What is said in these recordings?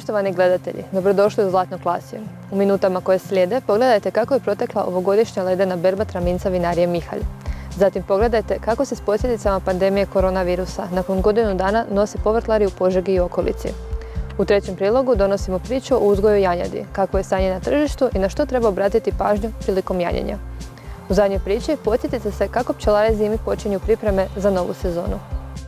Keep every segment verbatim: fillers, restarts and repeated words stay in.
Poštovani gledatelji, dobrodošli u Zlatnu klasiju. U minutama koje slijede pogledajte kako je protekla ovogodišnja ledena berba Traminca vinarije Mihalj. Zatim pogledajte kako se s posljedicama pandemije koronavirusa nakon godinu dana nose povrtlari u Požegi i okolici. U trećem prilogu donosimo priču o uzgoju janjadi, kako je stanje na tržištu i na što treba obratiti pažnju prilikom janjenja. U zadnjoj priči podsjetite se kako pčelari zimi počinju pripreme za novu sezonu.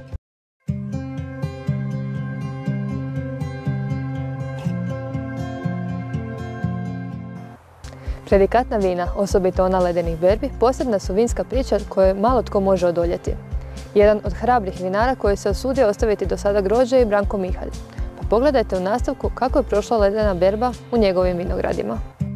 Predikatna vina, osobito ona ledenih berbi, posebna su vinska priča koju malo tko može odoljeti. Jedan od hrabrih vinara koji se osudio ostaviti do sada grožđe je Branko Mihalj. Pa pogledajte u nastavku kako je prošla ledena berba u njegovim vinogradima.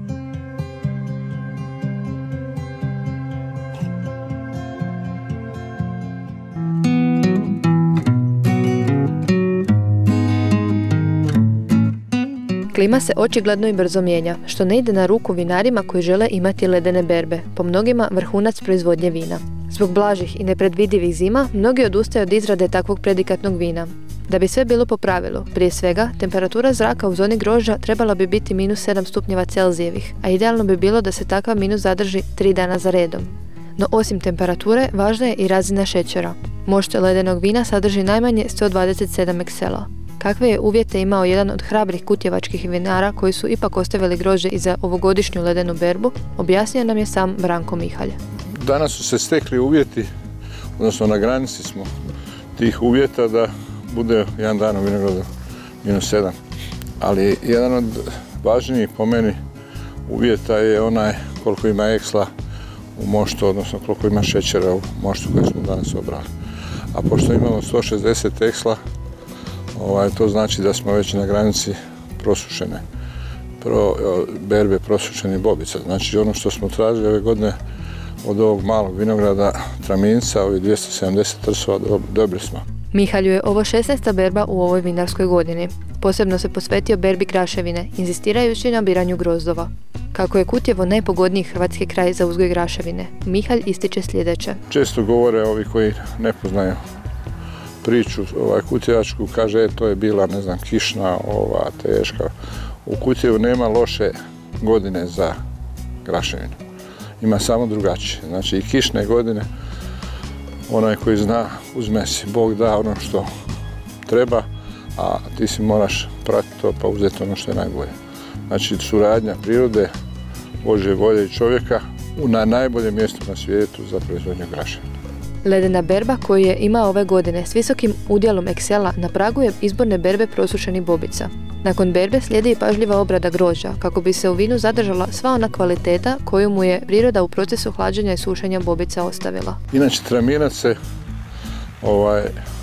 Klima se očigledno i brzo mijenja, što ne ide na ruku vinarima koji žele imati ledene berbe, po mnogima vrhunac proizvodnje vina. Zbog blažih i nepredvidivih zima, mnogi odustaju od izrade takvog predikatnog vina. Da bi sve bilo po pravilu, prije svega, temperatura zraka u zoni grožđa trebala bi biti minus sedam stupnjeva Celzijevih, a idealno bi bilo da se takav minus zadrži tri dana za redom. No osim temperature, važna je i razina šećera. Mošt ledenog vina sadrži najmanje sto dvadeset sedam eksela. Kakve je uvjete imao jedan od hrabrih kutjevačkih vinara koji su ipak ostavili grožđe i za ovogodišnju ledenu berbu, objasnio nam je sam Branko Mihalj. Danas su se stekli uvjeti, odnosno na granici smo tih uvjeta da bude jedan dan u vinogradu minus sedam. Ali jedan od važnijih po meni uvjeta je onaj koliko ima eksla u moštu, odnosno koliko ima šećera u moštu koje smo danas obrali. A pošto imamo sto šezdeset eksla, Ovaj, to znači da smo već na granici prosušene pro, berbe prosušenih bobica. Znači ono što smo tražili ove godine od ovog malog vinograda Traminca, ovih dvjesto sedamdeset trsova, dobri smo. Mihalju je ovo šesnaesta berba u ovoj vinarskoj godini. Posebno se posvetio berbi graševine, inzistirajući na biranju grozdova. Kako je Kutjevo najpogodniji hrvatski kraj za uzgoj graševine, Mihalj ističe sljedeće. Često govore ovi koji ne poznaju priču ovaj, kutjevačku, kaže e, to je bila, ne znam, kišna, ova, teška. U Kutjevu nema loše godine za graševinu. Ima samo drugačije. Znači i kišne godine, onaj koji zna, uzme si, Bog da ono što treba, a ti si moraš pratiti to pa uzeti ono što je najbolje. Znači suradnja prirode, Božje volje i čovjeka na najboljem mjestu na svijetu za proizvodnju graševine. Ledena berba koju je ima ove godine s visokim udjelom eksela na pragu je izborne berbe prosušenih bobica. Nakon berbe slijedi i pažljiva obrada grožđa kako bi se u vinu zadržala sva ona kvaliteta koju mu je priroda u procesu hlađenja i sušenja bobica ostavila. Inače Traminac se ovaj,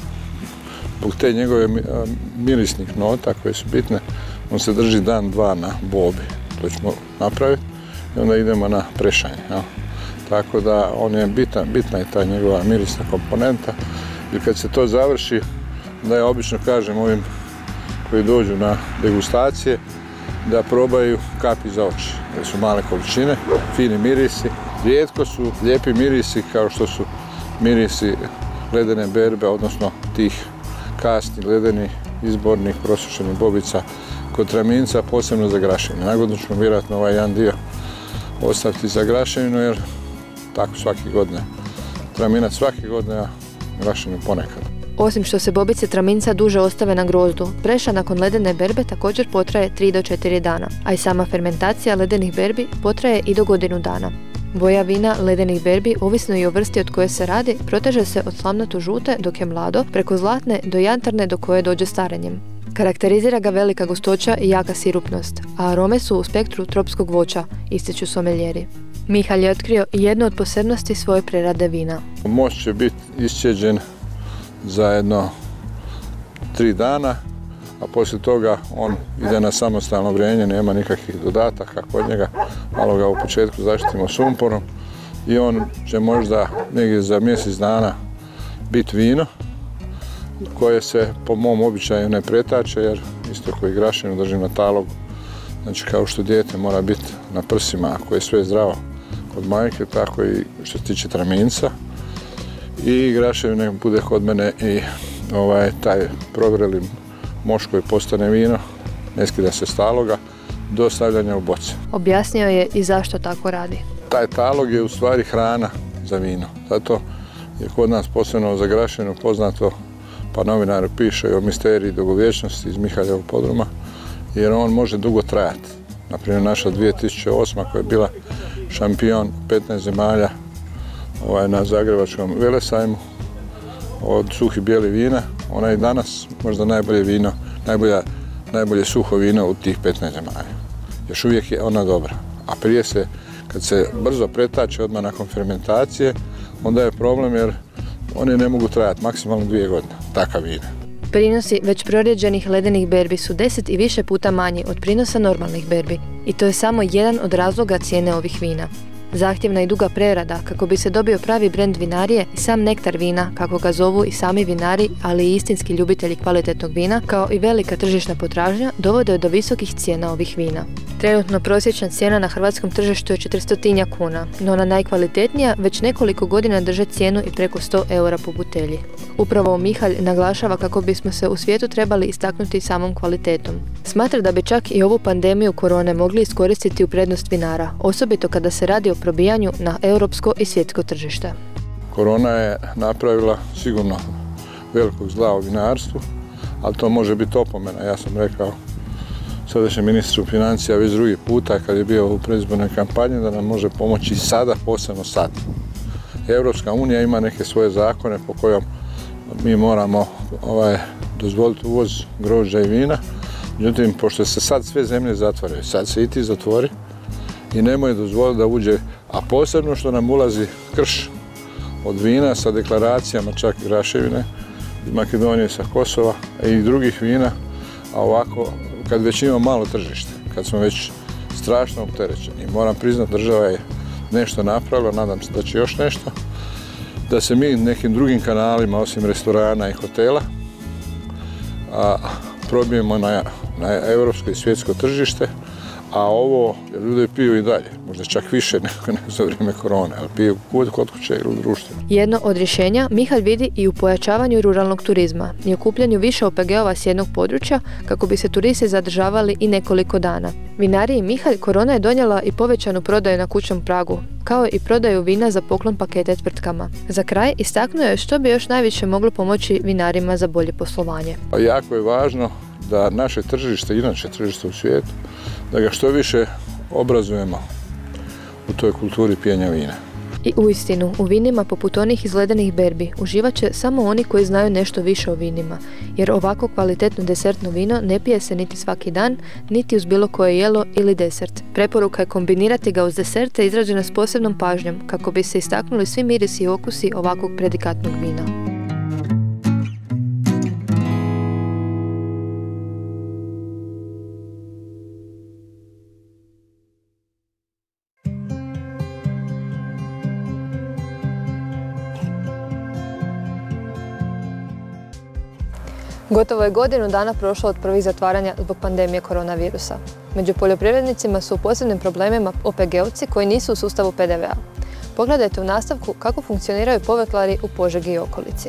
zbog te njegove mirisnih nota koje su bitne, on se drži dan, dva na bobi. To ćemo napraviti i onda idemo na prešanje. Ja. Tako da on je bitan, bitna je ta njegova mirisna komponenta i kad se to završi, da ja obično kažem ovim koji dođu na degustacije da probaju kapi za oči. To su male količine, fini mirisi. Rijetko su lijepi mirisi kao što su mirisi ledene berbe, odnosno tih kasnih ledenih izbornih prosušenih bobica kod Traminca, posebno za graševinu. Nagodno ćemo vjerojatno ovaj jedan dio ostaviti za graševinu jer tako svake godine. Traminac svake godine, a graševinu ponekad. Osim što se bobice Traminca duže ostave na grozdu, preša nakon ledene berbe također potraje tri do četiri dana, a i sama fermentacija ledenih berbi potraje i do godinu dana. Boja vina ledenih berbi, ovisno i o vrsti od koje se radi, proteže se od slamnato žute dok je mlado, preko zlatne do jantarne do koje dođe starenjem. Karakterizira ga velika gustoća i jaka sirupnost, a arome su u spektru tropskog voća, ističu someljeri. Mihalj je otkrio jednu od posebnosti svoje prerade vina. Mošt će biti isćeđen za jedno tri dana, a poslije toga on ide na samostalno vrenje, nema nikakvih dodataka kod njega. Malo ga u početku zaštitimo sumporom i on će možda negdje za mjesec dana biti vino koje se po mom običaju ne pretače, jer isto koji graševinu držim na talogu. Znači kao što dijete mora biti na prsima ako je sve zdravo kod majke, tako i što se tiče Traminca. I graševine bude kod mene i ovaj, taj provreli mošt koji postane vino, ne skida se s taloga do stavljanja u boce. Objasnio je i zašto tako radi. Taj talog je u stvari hrana za vino. Zato je kod nas posebno za Grašinu poznato, pa novinar piše o misteriji dugovječnosti iz Mihaljevog podruma, jer on može dugo trajati. Naprimjer, naša dvije tisuće osma koja je bila šampion petnaest zemalja ovaj, na Zagrebačkom velesajmu od suhih bijelih vina, ona je danas možda najbolje vino, najbolja, najbolje suho vino u tih petnaest zemalja. Još uvijek je ona dobra. A prije se, kad se brzo pretače odmah nakon fermentacije, onda je problem jer oni ne mogu trajati maksimalno dvije godine, takav vina. Prinosi već prorjeđenih ledenih berbi su deset i više puta manji od prinosa normalnih berbi i to je samo jedan od razloga cijene ovih vina. Zahtjevna i duga prerada kako bi se dobio pravi brend vinarije i sam nektar vina, kako ga zovu i sami vinari, ali i istinski ljubitelji kvalitetnog vina, kao i velika tržišna potražnja, dovode do visokih cijena ovih vina. Trenutno prosječna cijena na hrvatskom tržištu je četiristo kuna, no ona najkvalitetnija već nekoliko godina drže cijenu i preko sto eura po butelji. Upravo Mihalj naglašava kako bismo se u svijetu trebali istaknuti samom kvalitetom. Smatra da bi čak i ovu pandemiju korone mogli iskoristiti u prednost vinara, osobito kada se radi o probijanju na europsko i svjetsko tržište. Korona je napravila sigurno velikog zla u vinarstvu, ali to može biti opomena. Ja sam rekao sadašnjem ministru financija već drugi puta kad je bio u predizbornoj kampanji da nam može pomoći sada, posebno sad. Europska unija ima neke svoje zakone po kojom mi moramo ovaj, dozvoliti uvoz grožđa i vina. Međutim, pošto se sad sve zemlje zatvaraju, sad se i ti zatvori i nemoj dozvoliti da uđe, a posebno što nam ulazi krš od vina sa deklaracijama, čak i Graševine, iz Makedonije, sa Kosova i drugih vina, a ovako, kad već imamo malo tržište, kad smo već strašno opterećeni. Moram priznati, država je nešto napravila, nadam se da će još nešto, da se mi nekim drugim kanalima, osim restorana i hotela, a, probijemo na, na europsko i svjetsko tržište, a ovo ljudi piju i dalje, možda čak više nego za vrijeme korone, ali piju kod kuće ili u društvu. Jedno od rješenja Mihalj vidi i u pojačavanju ruralnog turizma i okupljanju više O P G-ova s jednog područja kako bi se turisti zadržavali i nekoliko dana. Vinariji Mihalj korona je donijela i povećanu prodaju na kućnom pragu, kao i prodaju vina za poklon pakete tvrtkama. Za kraj istaknuo je što bi još najviše moglo pomoći vinarima za bolje poslovanje. Jako je važno da naše tržište, inače tržište u svijetu, da ga što više obrazujemo u toj kulturi pijenja vina. I uistinu, u vinima poput onih iz ledenih berbi uživat će samo oni koji znaju nešto više o vinima, jer ovako kvalitetno desertno vino ne pije se niti svaki dan, niti uz bilo koje jelo ili desert. Preporuka je kombinirati ga uz deserte izrađene s posebnom pažnjom kako bi se istaknuli svi mirisi i okusi ovakvog predikatnog vina. Gotovo je godinu dana prošlo od prvih zatvaranja zbog pandemije koronavirusa. Među poljoprivrednicima su u posebnim problemima O P G-ovci koji nisu u sustavu P D V A. Pogledajte u nastavku kako funkcioniraju povrtlari u Požegi i okolici.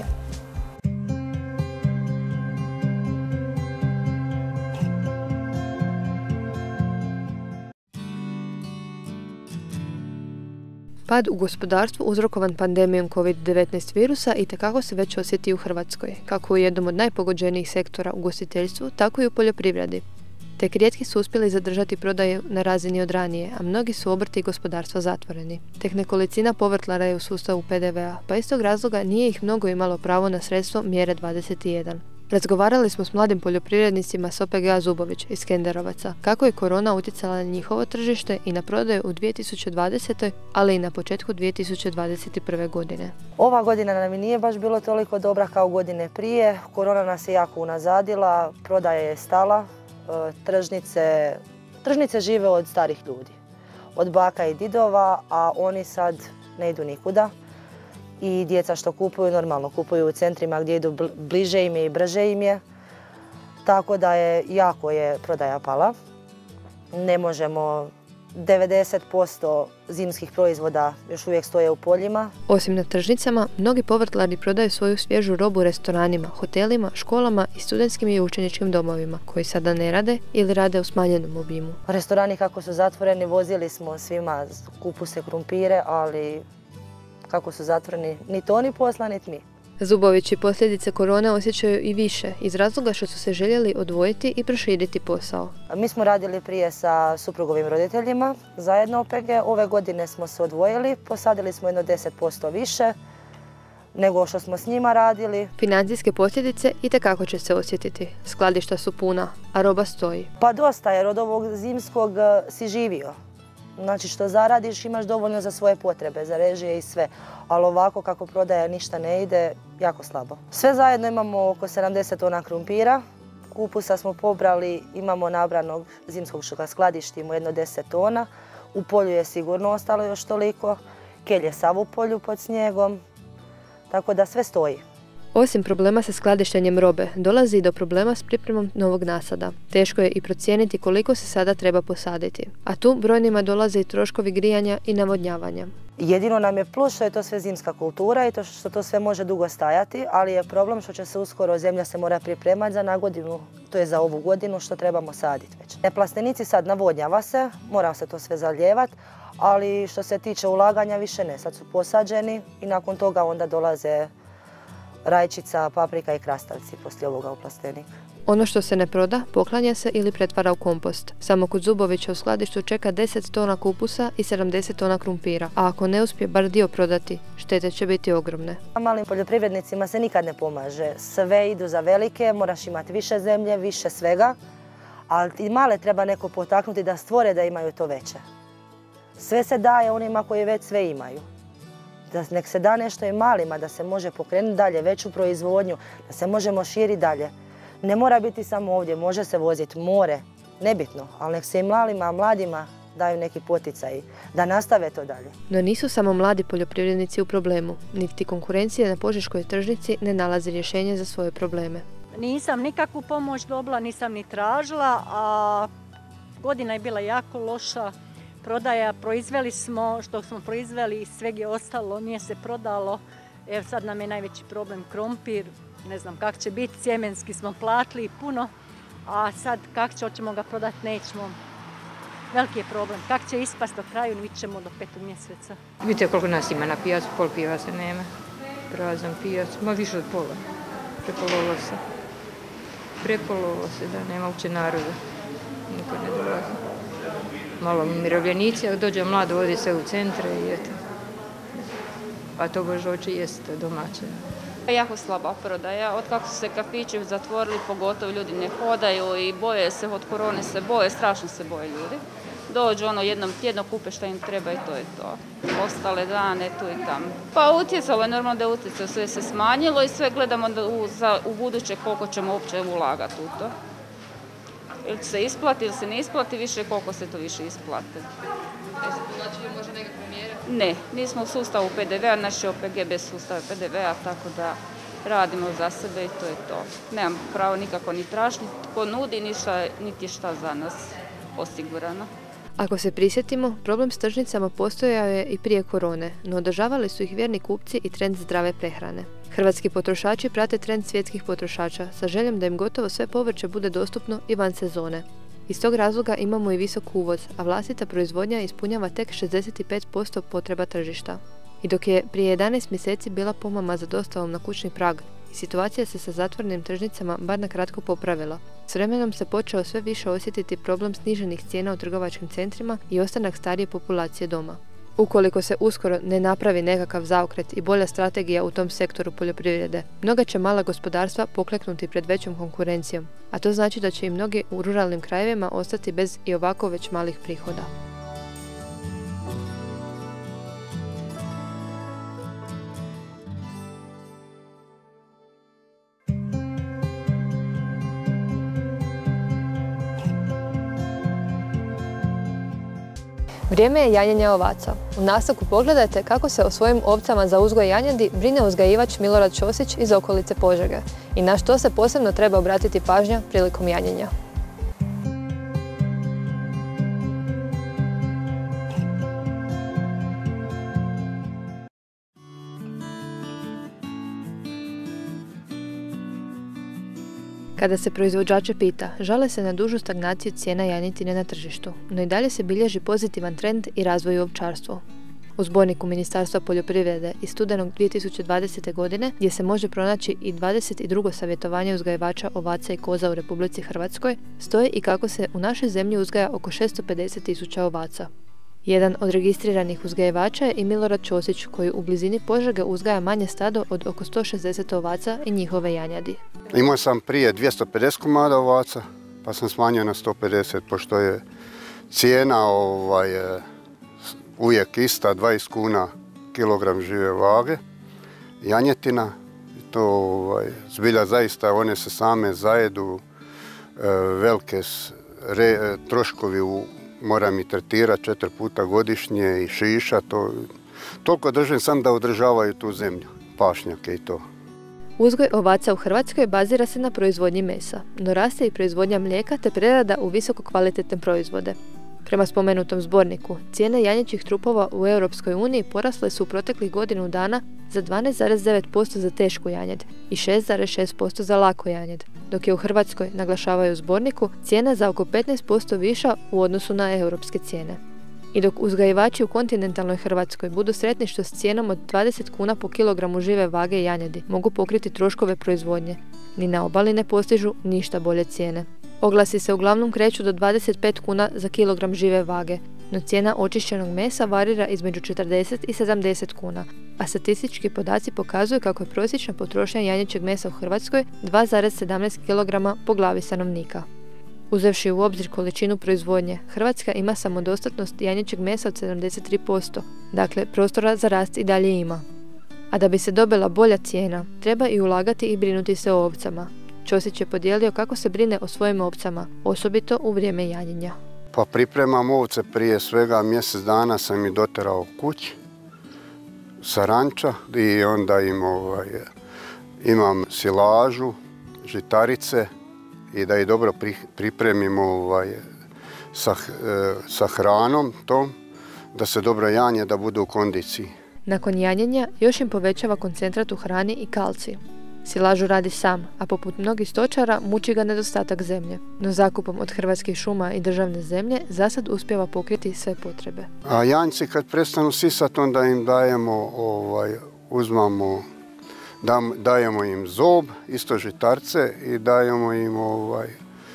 Pad u gospodarstvu uzrokovan pandemijom kovid devetnaest virusa itekako se već osjeti u Hrvatskoj, kako u jednom od najpogođenijih sektora u ugostiteljstvu, tako i u poljoprivredi. Tek rijetki su uspjeli zadržati prodaju na razini od ranije, a mnogi su obrti i gospodarstva zatvoreni. Tek nekolicina povrtlara je u sustavu P D V A, pa iz tog razloga nije ih mnogo imalo pravo na sredstvo mjere dvadeset jedan. Razgovarali smo s mladim poljoprivrednicima s O P G A Zubović iz Skenderovaca, kako je korona utjecala na njihovo tržište i na prodaju u dvije tisuće dvadesetoj. ali i na početku dvije tisuće dvadeset prve. godine. Ova godina nam nije baš bilo toliko dobra kao godine prije. Korona nas je jako unazadila, prodaja je stala, tržnice, tržnice žive od starih ljudi, od baka i didova, a oni sad ne idu nikuda. I djeca što kupuju, normalno kupuju u centrima gdje idu bliže im je i brže im je. Tako da je jako je prodaja pala. Ne možemo devedeset posto zimskih proizvoda još uvijek stoje u poljima. Osim na tržnicama, mnogi povrtlari prodaju svoju svježu robu restoranima, hotelima, školama i studentskim i učeničkim domovima, koji sada ne rade ili rade u smanjenom obimu. Restorani kako su zatvoreni, vozili smo svima kupuse, krumpire, ali kako su zatvoreni, ni to ni posla, niti mi. Zubovići posljedice korone osjećaju i više, iz razloga što su se željeli odvojiti i proširiti posao. Mi smo radili prije sa suprugovim roditeljima, zajedno O P G. Ove godine smo se odvojili, posadili smo jedno deset posto više nego što smo s njima radili. Financijske posljedice itekako će se osjetiti. Skladišta su puna, a roba stoji. Pa dosta, jer od ovog zimskog si živio. Znači što zaradiš imaš dovoljno za svoje potrebe, za režije i sve. Ali ovako kako prodaja ništa ne ide, jako slabo. Sve zajedno imamo oko sedamdeset tona krumpira. Kupusa smo pobrali, imamo nabranog zimskog što ga skladištimo jedno deset tona. U polju je sigurno ostalo još toliko. Kelj je sav u polju pod snijegom. Tako da sve stoji. Osim problema sa skladištenjem robe, dolazi i do problema s pripremom novog nasada. Teško je i procijeniti koliko se sada treba posaditi. A tu brojnima dolaze i troškovi grijanja i navodnjavanja. Jedino nam je plus što je to sve zimska kultura i to što to sve može dugo stajati, ali je problem što će se uskoro zemlja se mora pripremati za nagodinu, to je za ovu godinu što trebamo saditi već. Plastenici sad navodnjava se, mora se to sve zalijevati, ali što se tiče ulaganja više ne, sad su posađeni i nakon toga onda dolaze rajčica, paprika i krastavci poslije ovoga u plastenik. Ono što se ne proda, poklanja se ili pretvara u kompost. Samo kod Zubovića u skladištu čeka deset tona kupusa i sedamdeset tona krumpira, a ako ne uspije bar dio prodati, štete će biti ogromne. Malim poljoprivrednicima se nikad ne pomaže. Sve idu za velike, moraš imati više zemlje, više svega, ali i male treba neko potaknuti da stvore da imaju to veće. Sve se daje onima koji već sve imaju. Da nek se da nešto i malima, da se može pokrenuti dalje, veću proizvodnju, da se možemo širiti dalje. Ne mora biti samo ovdje, može se voziti more, nebitno, ali nek se i malima, mladima daju neki poticaji da nastave to dalje. No nisu samo mladi poljoprivrednici u problemu, niti konkurencija na požeškoj tržnici ne nalazi rješenje za svoje probleme. Nisam nikakvu pomoć dobila, nisam ni tražila, a godina je bila jako loša. Prodaja, proizveli smo, što smo proizveli i sveg je ostalo, nije se prodalo. Evo sad nam je najveći problem krompir, ne znam kako će biti, sjemenski smo platili puno, a sad kako će, hoćemo ga prodati, nećemo. Veliki je problem, kako će ispast do kraju, vidit ćemo do petog mjeseca. Vidite koliko nas ima na pijacu, pol pijaca nema, prazan pijac, ma više od pola, prepolovo se. Prepolovo se, da nema uopće naroda, niko ne dolazi. Malo mirovljenici, ako dođe mlado, vodi se u centre i eto. Pa to bož hoće jesti domaće. Jako slaba prodaja. Od kako su se kafići zatvorili, pogotovo ljudi ne hodaju i boje se, od korone se boje, strašno se boje ljudi. Dođu ono jednom tjedno, kupe što im treba i to je to. Ostale dane tu i tamo. Pa utjecalo je, normalno da je utjecalo, sve se smanjilo i sve gledamo da u, za, u buduće koliko ćemo uopće ulagati u to. Ili se isplati ili se ne isplati više, koliko se to više isplate. Znači vi možda nekakve mjere? Ne, nismo u sustavu P D V-a, naš je O P G bez sustava P D V-a, tako da radimo za sebe i to je to. Nemam pravo nikako ni tražiti, tko nudi, ništa, niti šta za nas osigurano. Ako se prisjetimo, problem s tržnicama postojao je i prije korone, no održavali su ih vjerni kupci i trend zdrave prehrane. Hrvatski potrošači prate trend svjetskih potrošača sa željom da im gotovo sve povrće bude dostupno i van sezone. Iz tog razloga imamo i visok uvoz, a vlastita proizvodnja ispunjava tek šezdeset pet posto potreba tržišta. I dok je prije jedanaest mjeseci bila pomama za dostavom na kućni prag, i situacija se sa zatvorenim tržnicama bar na kratko popravila. S vremenom se počeo sve više osjetiti problem sniženih cijena u trgovačkim centrima i ostanak starije populacije doma. Ukoliko se uskoro ne napravi nekakav zaokret i bolja strategija u tom sektoru poljoprivrede, mnoga će mala gospodarstva pokleknuti pred većom konkurencijom, a to znači da će i mnogi u ruralnim krajevima ostati bez i ovako već malih prihoda. Vrijeme je janjenja ovaca. U nastavku pogledajte kako se o svojim ovcama za uzgoj janjadi brine uzgajivač Milorad Ćosić iz okolice Požege i na što se posebno treba obratiti pažnja prilikom janjenja. Kada se proizvođače pita, žale se na dužu stagnaciju cijena janjetine na tržištu, no i dalje se bilježi pozitivan trend i razvoj u ovčarstvu. U zborniku Ministarstva poljoprivrede iz studenog dvije tisuće dvadesete. godine, gdje se može pronaći i dvadeset drugo savjetovanje uzgajivača ovaca i koza u Republici Hrvatskoj, stoji i kako se u našoj zemlji uzgaja oko šesto pedeset tisuća ovaca. Jedan od registriranih uzgajivača je i Milorad Ćosić, koji u blizini Požege uzgaja manje stado od oko sto šezdeset ovaca i njihove janjadi. Imao sam prije dvjesto pedeset komada ovaca, pa sam smanjio na sto pedeset, pošto je cijena ovaj, uvijek ista, dvadeset kuna kilogram žive vage, janjetina. To ovaj, zbilja zaista, one se same zajedu, e, velike re, troškovi u moram i tretirati četiri puta godišnje i šiša, to, toliko držim sam da održavaju tu zemlju, pašnjake i to. Uzgoj ovaca u Hrvatskoj bazira se na proizvodnji mesa, no raste i proizvodnja mlijeka te prerada u visoko kvalitetne proizvode. Prema spomenutom zborniku, cijene janjećih trupova u Europskoj uniji porasle su u proteklih godinu dana za dvanaest zarez devet posto za tešku janjed i šest zarez šest posto za lako janjed, dok je u Hrvatskoj, naglašavaju u zborniku, cijena za oko petnaest posto viša u odnosu na europske cijene. I dok uzgajivači u kontinentalnoj Hrvatskoj budu sretni što s cijenom od dvadeset kuna po kilogramu žive vage i janjedi mogu pokriti troškove proizvodnje, ni na obali ne postižu ništa bolje cijene. Oglasi se uglavnom kreću do dvadeset pet kuna za kilogram žive vage, no cijena očišćenog mesa varira između četrdeset i sedamdeset kuna, a statistički podaci pokazuju kako je prosječna potrošnja janjećeg mesa u Hrvatskoj dva zarez sedamnaest kilograma po glavi stanovnika. Uzevši u obzir količinu proizvodnje, Hrvatska ima samodostatnost janjećeg mesa od sedamdeset tri posto, dakle prostora za rast i dalje ima. A da bi se dobila bolja cijena, treba i ulagati i brinuti se o ovcama. Ćosić je podijelio kako se brine o svojim ovcama, osobito u vrijeme janjenja. Pa pripremam ovce prije svega mjesec dana sam ih doterao kući sa ranča i onda im ovaj, imam silažu, žitarice i da ih dobro pripremim ovaj, sa, sa hranom tom, da se dobro janje, da budu u kondiciji. Nakon janjenja još im povećava koncentrat u hrani i kalcij. Silažu radi sam, a poput mnogih stočara muči ga nedostatak zemlje, no zakupom od Hrvatskih šuma i državne zemlje zasad uspijeva pokriti sve potrebe. A janjci kad prestanu sisati, onda im dajemo, ovaj, uzmamo, dam, dajemo im zob, isto žitarce i dajemo im ovaj,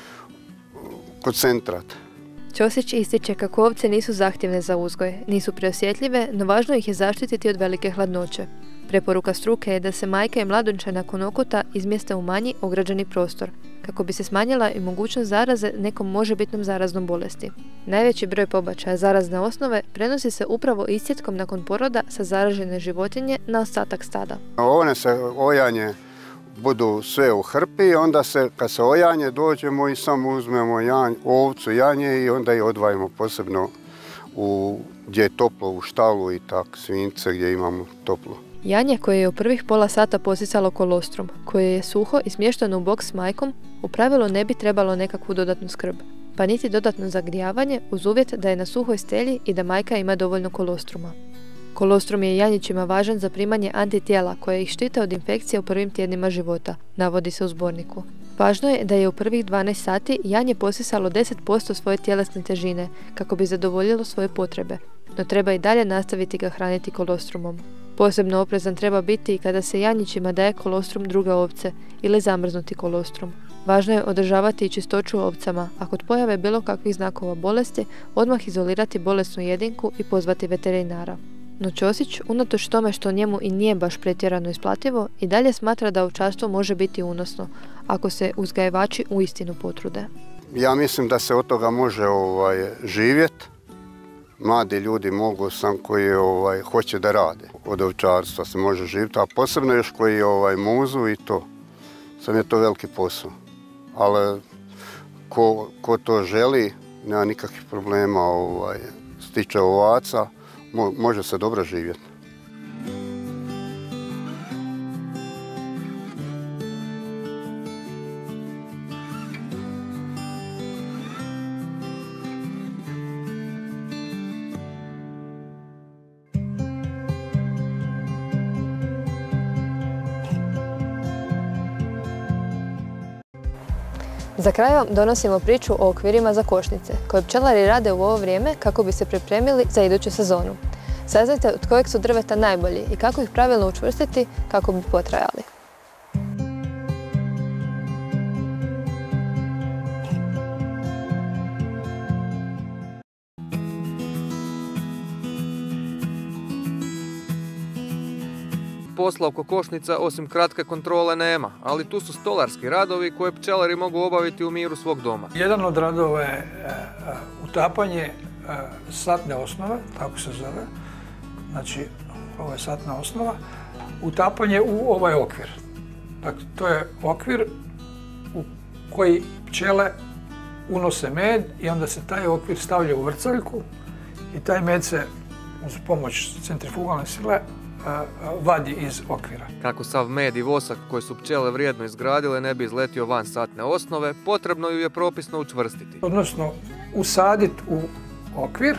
koncentrat. Ćosić ističe kako ovce nisu zahtjevne za uzgoj, nisu preosjetljive, no važno ih je zaštititi od velike hladnoće. Preporuka struke je da se majka i mladunčad nakon okuta izmjeste u manji ograđeni prostor, kako bi se smanjila i mogućnost zaraze nekom možebitnom zaraznom bolesti. Najveći broj pobačaja zarazne osnove prenosi se upravo iscjetkom nakon poroda sa zaražene životinje na ostatak stada. One se ojanje budu sve u hrpi, onda se kad se ojanje dođemo i samo uzmemo janj, ovcu janje i onda ih odvajamo posebno u, gdje je toplo, u štalu i tak, svinjce gdje imamo toplo. Janje koje je u prvih pola sata posisalo kolostrum, koje je suho i smješteno u boks s majkom, u pravilu ne bi trebalo nekakvu dodatnu skrb, pa niti dodatno zagrijavanje uz uvjet da je na suhoj stelji i da majka ima dovoljno kolostruma. Kolostrum je janjićima važan za primanje antitijela koje ih štite od infekcije u prvim tjednima života, navodi se u zborniku. Važno je da je u prvih dvanaest sati janje posisalo deset posto svoje tjelesne težine kako bi zadovoljilo svoje potrebe, no treba i dalje nastaviti ga hraniti kolostrumom. Posebno oprezan treba biti i kada se janjićima daje kolostrum druge ovce ili zamrznuti kolostrum. Važno je održavati i čistoću ovcama, a kod pojave bilo kakvih znakova bolesti odmah izolirati bolesnu jedinku i pozvati veterinara. No Ćosić, unatoč tome što njemu i nije baš pretjerano isplativo, i dalje smatra da ovčarstvo može biti unosno, ako se uzgajivači uistinu potrude. Ja mislim da se od toga može ovaj, živjeti. Mladi ljudi mogu sam koji ovaj, hoće da rade. Od ovčarstva se može živjeti, a posebno još koji ovaj, muzu i to. Sam je to veliki posao. Ali ko, ko to želi, nema nikakvih problema, ovaj, stiče ovaca, mo, može se dobro živjeti. Za kraj vam donosimo priču o okvirima za košnice, koje pčelari rade u ovo vrijeme kako bi se pripremili za iduću sezonu. Saznajte od kojeg su drveta najbolji i kako ih pravilno učvrstiti kako bi potrajali. Posla oko košnica osim kratke kontrole nema, ali tu su stolarski radovi koje pčelari mogu obaviti u miru svog doma. Jedan od radova je utapanje satne osnove, tako se zove. Znači, ovo je satna osnova. Utapanje u ovaj okvir. Dakle, to je okvir u koji pčele unose med i onda se taj okvir stavlja u vrcaljku i taj med se uz pomoć centrifugalne sile vadi iz okvira. Kako sav med i vosak koje su pčele vrijedno izgradile ne bi izletio van satne osnove, potrebno ju je propisno učvrstiti. Odnosno, usaditi u okvir.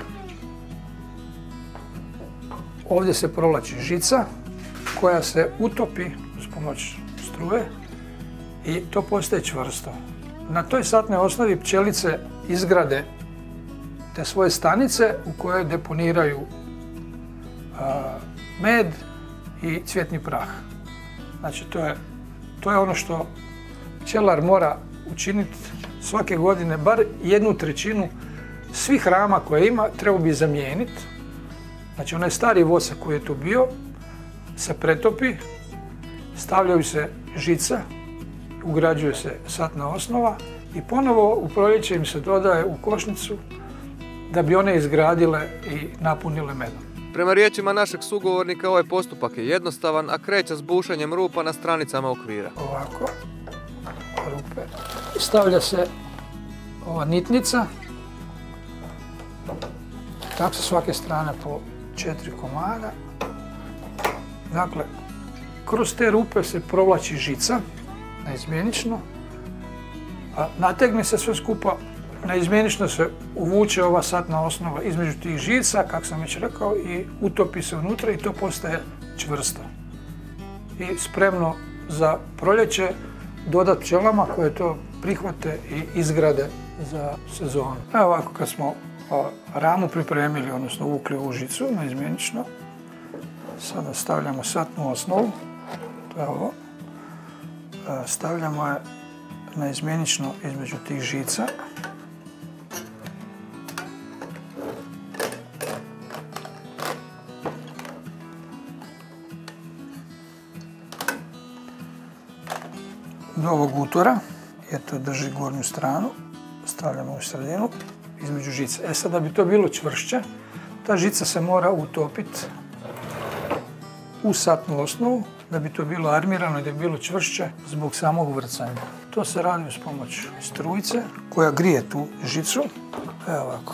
Ovdje se provlači žica koja se utopi uz pomoć struje i to postaje čvrsto. Na toj satnoj osnovi pčelice izgrade te svoje stanice u koje deponiraju a, med i cvjetni prah. Znači, to je, to je ono što pčelar mora učiniti svake godine, bar jednu trećinu svih rama koje ima treba bi zamijeniti. Znači, onaj stari vosak koji je tu bio se pretopi, stavljaju se žica, ugrađuje se satna osnova i ponovo u proljeće im se dodaje u košnicu da bi one izgradile i napunile medom. Prema riječima našeg sugovornika, ovaj postupak je jednostavan, a kreće s bušenjem rupa na stranicama okvira. Ovako, rupe. Stavlja se ova nitnica, tako sa svake strane po četiri komada. Dakle, kroz te rupe se provlači žica, naizmjenično, a nategne se sve skupa, naizmjenično se uvuče ova satna osnova između tih žica, kako sam već rekao, i utopi se unutra i to postaje čvrsto. I spremno za proljeće dodat pčelama koje to prihvate i izgrade za sezonu. Evo ovako, kad smo ramu pripremili, odnosno uvukli u žicu naizmjenično, sada stavljamo satnu osnovu, to je ovo, stavljamo je naizmjenično između tih žica. Do ovog utora, jer to drži gornju stranu, stavljamo u sredinu između žice. E sad, da bi to bilo čvršće, ta žica se mora utopiti u satnu osnovu, da bi to bilo armirano i da bi bilo čvršće zbog samog vrcanja. To se radi uz pomoć strujce koja grije tu žicu. Evo ovako.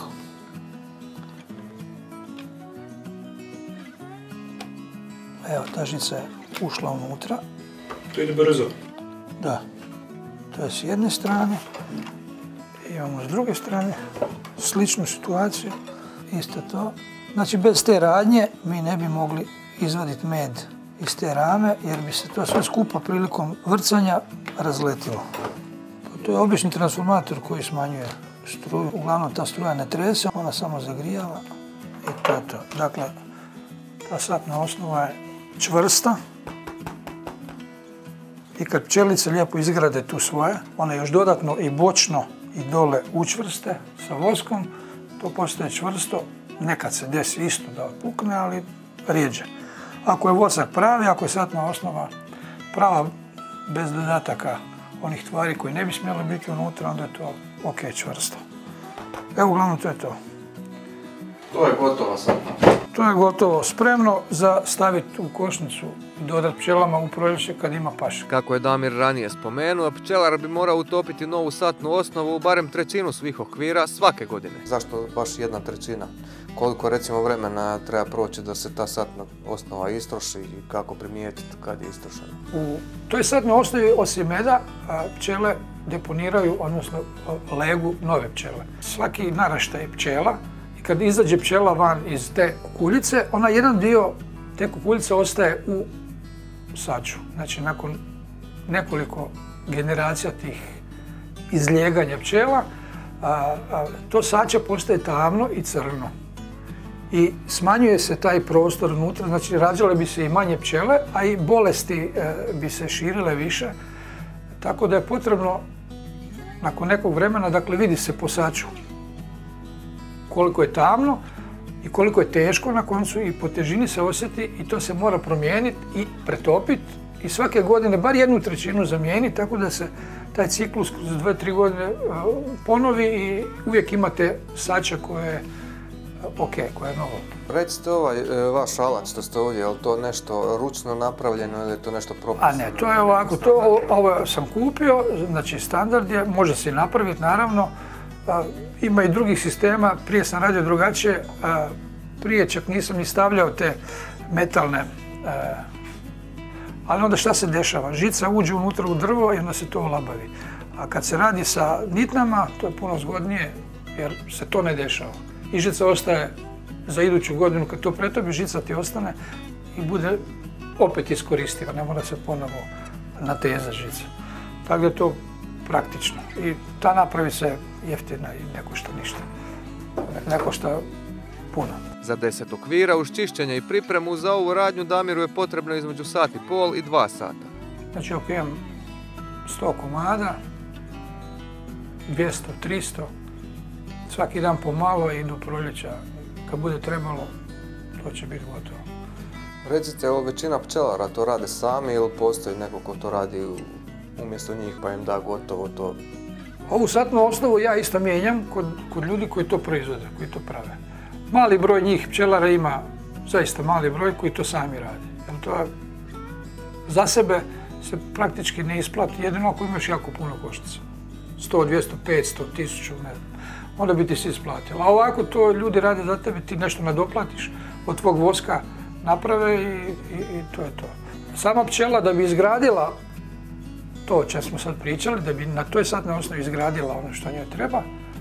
Evo, ta žica je ušla unutra. To ide brzo. Da. To je s jedne strane. Imamo s druge strane sličnu situaciju. Isto to. Znači, bez te radnje mi ne bi mogli izvaditi med iz te rame, jer bi se to sve skupa prilikom vrcanja razletilo. To je obični transformator koji smanjuje struju. Uglavnom, ta struja ne trese, ona samo zagrijava i to je to. Dakle, ta satna osnova je čvrsta i kad pčelice lijepo izgrade tu svoje, one još dodatno i bočno i dole učvrste sa voskom, to postaje čvrsto. Nekad se desi isto da otpukne, ali rijeđe. Ako je vosak pravi, ako je satna osnova prava, bez dodataka onih tvari koji ne bi smjeli biti unutra, onda je to ok, čvrsto. Evo, uglavnom, to je to. To je gotovo satna. To je gotovo, spremno za staviti u košnicu i dodati pčelama u proljeće kad ima paše. Kako je Damir ranije spomenuo, pčelar bi morao utopiti novu satnu osnovu u barem trećinu svih okvira svake godine. Zašto baš jedna trećina? Koliko recimo vremena treba proći da se ta satna osnova istroši i kako primijetiti kad je istrošena? U toj satnoj osnovi osim meda pčele deponiraju, odnosno legu nove pčele. Svaki naraštaj pčela, kad izađe pčela van iz te kukuljice, ona jedan dio te kukuljice ostaje u saču. Znači, nakon nekoliko generacija tih izlijeganja pčela, a, a, to sače postaje tamno i crno. I smanjuje se taj prostor unutra, znači rađale bi se i manje pčele, a i bolesti e, bi se širile više. Tako da je potrebno, nakon nekog vremena, dakle vidi se po saču koliko je tamno i koliko je teško na koncu i po težini se osjeti i to se mora promijeniti i pretopiti i svake godine bar jednu trećinu zamijeniti, tako da se taj ciklus kroz dve, tri godine ponovi i uvijek imate sača koje je ok, koje je novo. Recite ovaj vaš alat što ste ovdje, je li to nešto ručno napravljeno ili je to nešto propisano? A ne, to je ovako, to, ovo sam kupio, znači standard je, može se i napraviti naravno. Ima i drugih sistema, prije sam radio drugačije, prije čak nisam ni stavljao te metalne, ali onda šta se dešava? Žica uđe unutra u drvo i onda se to olabavi. A kad se radi sa nitnama, to je puno zgodnije jer se to ne dešava. I žica ostaje za iduću godinu, kad to pretopi, žica ti ostane i bude opet iskoristiva, ne mora se ponovo natezat žica. Tako da je to praktično. I ta napravi se jeftina i ne košta ništa. Ne košta puno. Za deset okvira uz čišćenje i pripremu za ovu radnju Damiru je potrebno između sat i pol i dva sata. Znači okujem sto komada, dvjesto, tristo, svaki dan pomalo i do proljeća. Kad bude trebalo, to će biti gotovo. Recite, većina pčelara to rade sami ili postoji neko ko to radi umjesto njih pa im da gotovo to? Ovu satnu osnovu ja isto mijenjam kod, kod ljudi koji to proizvode, koji to prave. Mali broj njih pčelara ima, zaista mali broj koji to sami radi. Jer to za sebe se praktički ne isplati, jedino ako imaš jako puno koštica. sto, dvjesto, petsto, tisuću, ne znam. Onda bi ti se isplatilo. A ovako to ljudi rade za tebe, ti nešto nadoplatiš od tvog voska naprave i, i, i to je to. Sama pčela da bi izgradila to o čem smo sad pričali, da bi na toj satnoj osnovi izgradila ono što njoj treba,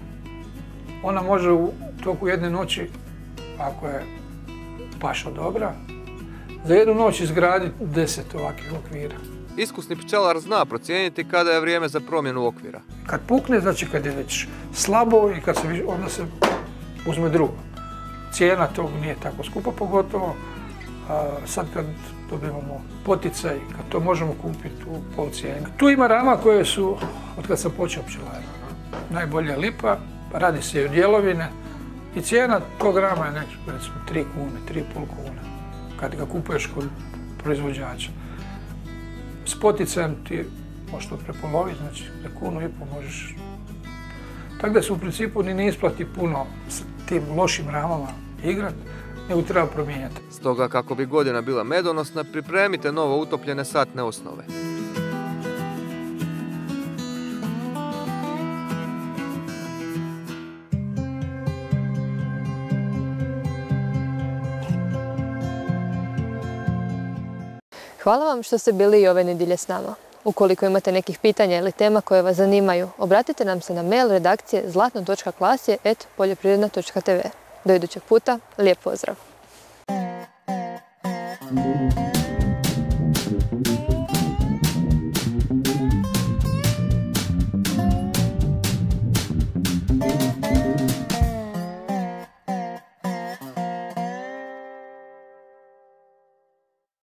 ona može u toku jedne noći, ako je paša dobra, za jednu noć izgraditi deset ovakvih okvira. Iskusni pčelar zna procijeniti kada je vrijeme za promjenu okvira. Kad pukne, znači kad je već slabo i kad se, onda se uzme drugo. Cijena tog nije tako skupa, pogotovo a, sad kad dobivamo poticaj, kad to možemo kupiti u pol cijene. Tu ima rama koje su, od kad sam počeo pčelariti, najbolja lipa, radi se i od jelovine i cijena tog rama je nešto, recimo tri kune, tri i pol kune, kad ga kupuješ kod proizvođača. S poticajem ti možeš to prepoloviti, znači za kunu i pol možeš. Tako da se u principu ni ne isplati puno s tim lošim ramama igrati, nego treba promijenjati. Stoga, kako bi godina bila medonosna, pripremite novo utopljene satne osnove. Hvala vam što ste bili i ove nedjelje s nama. Ukoliko imate nekih pitanja ili tema koje vas zanimaju, obratite nam se na mail redakcije zlatno točka klasje et poljoprivredna točka te ve. Do idućeg puta, lijep pozdrav!